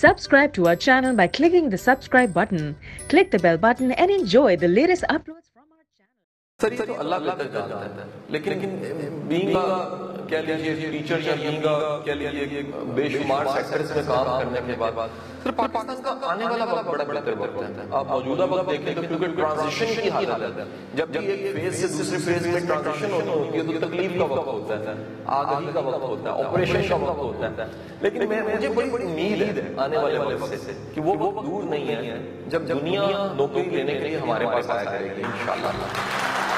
Subscribe to our channel by clicking the subscribe button. Click the bell button and enjoy the latest uploads from our channel. سر یہ تو اللہ بہتر جانتا ہے، لیکن being کہہ لیجیے ٹیچر یا بینگ کہہ لیجیے بے شمار سیکٹرز میں کام کرنے کے بعد سر پاکستان کا آنے والا وقت بڑا بہتر وقت ہے۔ آپ موجودہ وقت دیکھیں تو کیونکہ ٹرانزیشن کی حالت ہے، جب بھی ایک فیز سے دوسرے فیز میں ٹرانزیشن ہوتی ہے تو تکلیف کا وقت ہوتا ہے، آگاہی کا وقت ہوتا ہے، آپریشن کا وقت ہوتا ہے، لیکن مجھے بڑی امید ہے آنے والے وقت سے کہ وہ وقت دور نہیں ہے جب دنیا نوکری لینے کے لیے ہمارے پاس آیا کرے گی انشاءاللہ۔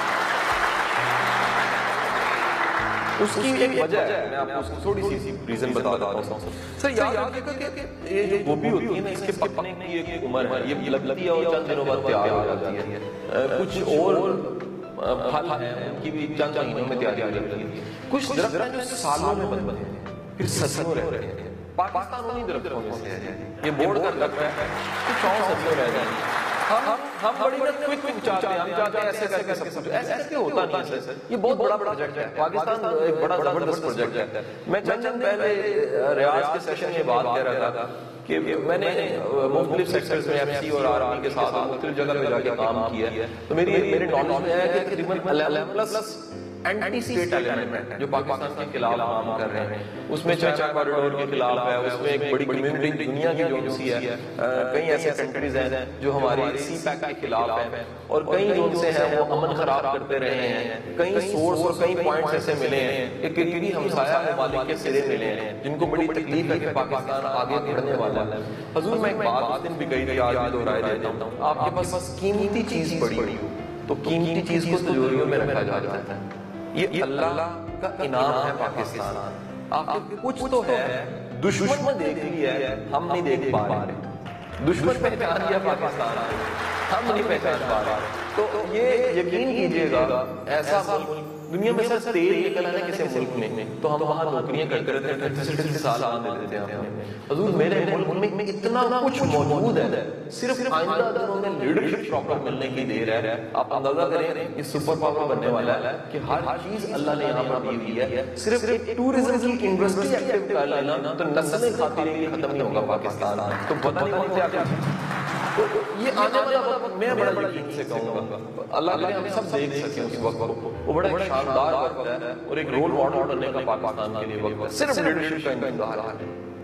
اس کی ایک وجہ ہے، میں آپ کو اس کی تھوڑی سی ریزن بتا دیتا ہوں۔ سر یاد رکھیے کہ یہ جو گوبھی ہوتی ہے نا، اس کے پکنے کی ایک عمر ہے، یہ لگتی ہے اور چند دنوں بعد تیار ہو جاتی ہے۔ کچھ اور پھل ہیں ان کی بھی چند مہینوں میں تیاری ہو جاتی ہے۔ کچھ درخت ہیں جو سالوں میں بنتے ہیں پھر صدیوں رہتے ہیں۔ پاکستان انہیں درختوں میں سے ہے، یہ بورڈ کا درخت ہے، کچھ اور صدیوں رہ جائیں گے۔ ہم بڑی کوئک چاہتے ہیں، ہم چاہتے ہیں ایسے کر کے سب کچھ، ایسے ہوتا نہیں ہے سر۔ یہ بہت بڑا پروجیکٹ ہے، پاکستان ایک بڑا زبردست پروجیکٹ ہے۔ میں چند پہلے ریاض کے سیشن میں بات کہہ رہا تھا کہ میں نے مختلف سیکٹرز میں ایف سی اور آرمی کے ساتھ مختلف جگہ پہ جا کے کام کیا ہے، تو میرے نالج میں ہے کہ تقریباً 11+ اینٹی اسٹیٹ ایلیمنٹ ہے جو پاکستان کے خلاف کام کر رہے ہیں۔ اس میں چاچا کوریڈور کے خلاف ہے، اس میں ایک بڑی کمیونٹی دنیا کی جو سی ہے، کئی ایسے کنٹریز ہیں جو ہماری سی پیک کے خلاف ہیں، اور کئی جو سے ہیں وہ امن خراب کرتے رہے ہیں۔ کئی سورس اور کئی پوائنٹس ایسے ملے ہیں کہ کئی ہمسایہ ممالک کے سرے ملے ہیں جن کو بڑی تکلیف ہے کہ پاکستان آگے بڑھنے والا ہے۔ حضور میں ایک بات اس دن بھی کہی تھی، آج بھی دہرائے دیتا ہوں، آپ کے پاس قیمتی چیز پڑی ہوئی ہو تو قیمتی چیز کو تجوریوں میں رکھا جاتا ہے۔ یہ اللہ کا انعام ہے پاکستان۔ آپ کچھ تو ہے، دشمن نے دیکھ لیا ہے، ہم نہیں دیکھ پا رہے۔ دشمن پہچان لیا پاکستان، ہم نہیں پہچان پا رہے۔ تو یہ یقین کیجئے گا، ایسا ملک دنیا میں سر تیل نکلا ہے کسی ملک میں تو ہم وہاں نوکریاں کرتے رہتے ہیں، 30 سال آنے دیتے ہیں ہمیں۔ حضور میرے ملک میں اتنا کچھ موجود ہے، صرف آئندہ دنوں میں لیڈرشپ پراپر ملنے کی دیر ہے۔ آپ اندازہ کریں یہ سپر پاور بننے والا ہے کہ ہر چیز اللہ نے یہاں پر دی ہوئی ہے، صرف ایک ٹورزم کی انڈسٹری ایکٹیو کر لینا تو نسلیں خاطر یہ ختم نہیں ہوگا پاکستان۔ تو پتہ نہیں کون سے یہ آنے والا وقت میں بڑا یقین سے کہوں گا، اللہ کرے ہم سب دیکھ سکیں اس وقت کو، وہ بڑا شاندار وقت ہے اور ایک رول ماڈل بننے کا پاکستان کے لیے وقت ہے، صرف لیڈرشپ کا انتظار ہے۔